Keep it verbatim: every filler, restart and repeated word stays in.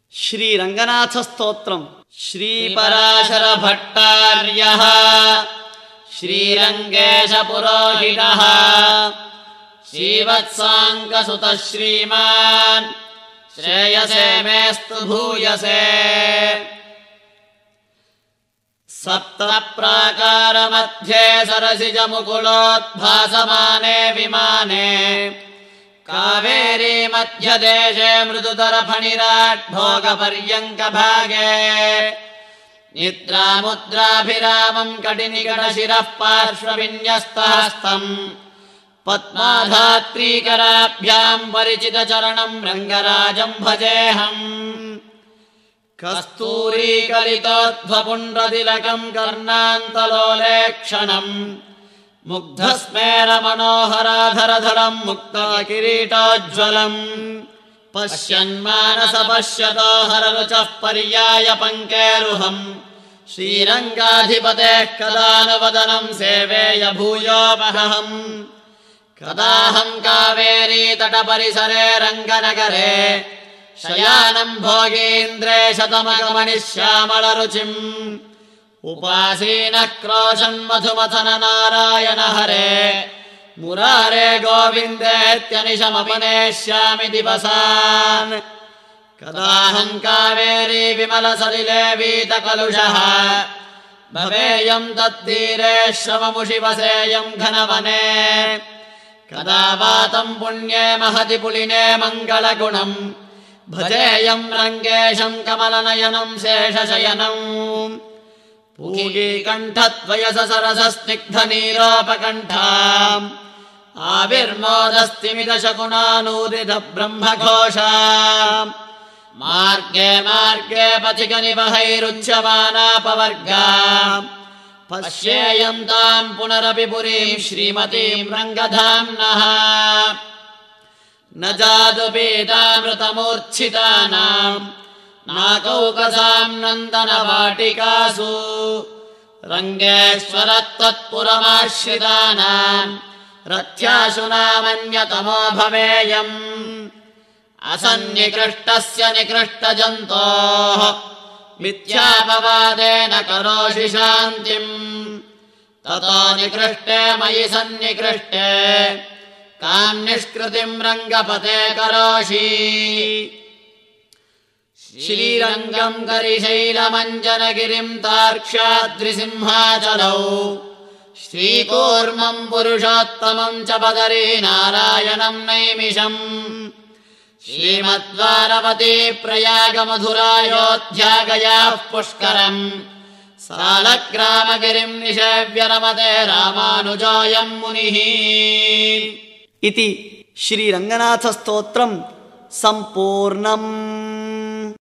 श्रीरंगनाथ स्तोत्रम् श्रीपराशर भट्टार्यः श्रीरंगेश पुरोहितः श्रीवत्साङ्कसुतः श्रीमान् श्रेयसे मेस्तु भूयसे। सप्त प्राकार मध्ये सरसिज मुकुलोद्भासमाने विमाने कावेरी मध्यदेशे मृदुतर फणिराट् भोगपर्यङ्क भागे निद्रामुद्राभिरामम् कटिनिकटशिरः पार्श्वविन्यस्तहस्तम् पद्माधात्रीकराभ्याम् परिचितचरणम् रङ्गराजम् भजेऽहम्। कस्तूरीकलितोद्भपुण्ड्रतिलकम् कर्णान्तलोलेक्षणम् मुग्धस्मेरमनोहराधरधरम् मुक्ताकिरीटोज्ज्वलम् पश्यन्मानस पश्यतो हररुचः पर्याय पङ्केरुहम् श्रीरङ्गाधिपतेः कदानुवदनम् सेवेय भूयोपहम्। कदाहम् कावेरी तटपरिसरे रङ्गनगरे शयानम् भोगीन्द्रे शतमकमणिश्यामलरुचिम् उपासीनः क्रोशन् मधुमथन नारायण हरे मुरारे गोविन्देत्यनिशमपनेष्यामि दिवसान्। कदाहम् कावेरी विमलसलिले वीतकलुषः भवेयम् तत्तीरे श्रममुषिवसेयम् घनवने कदा वातम् पुण्ये महति पुलिने मङ्गलगुणम् भजेयम् रङ्गेशम् कमलनयनम् शेषशयनम्। पूगीकण्ठद्वयस सरसस्निग्धनीरोपकण्ठाम् आविर्मोदस्तिमितशकुनानूदित ब्रह्मघोषाम् मार्गे मार्गे पथिकनिवहैरुच्यमानापवर्गाम् पश्येयम् ताम् पुनरपि पुरीम् श्रीमतीम् रङ्गधाम्नः। न जादुपीतामृतमूर्च्छितानाम् नाकौकसाम् नन्दनवाटिकासु रङ्गेश्वरत्वत्पुरमाश्रितानाम् रथ्याशु नामन्यतमो भवेयम्। असन्निकृष्टस्य निकृष्टजन्तोः मिथ्यापवादेन करोषि शान्तिम् ततो निकृष्टे मयि सन्निकृष्टे काम् निष्कृतिम् रङ्गपते करोषि। श्रीरङ्गम् करिशैलमञ्जनगिरिम् तार्क्ष्याद्रिसिंहाचलौ श्रीकूर्मम् पुरुषोत्तमम् च बदरी नारायणम् नैमिषम् श्रीमद्वारवती प्रयागमधुरायोध्यागयाः पुष्करम् सालग्रामगिरिम् निषेव्य रमते रामानुजोऽयम् मुनिः। इति श्रीरङ्गनाथ स्तोत्रम् सम्पूर्णम्।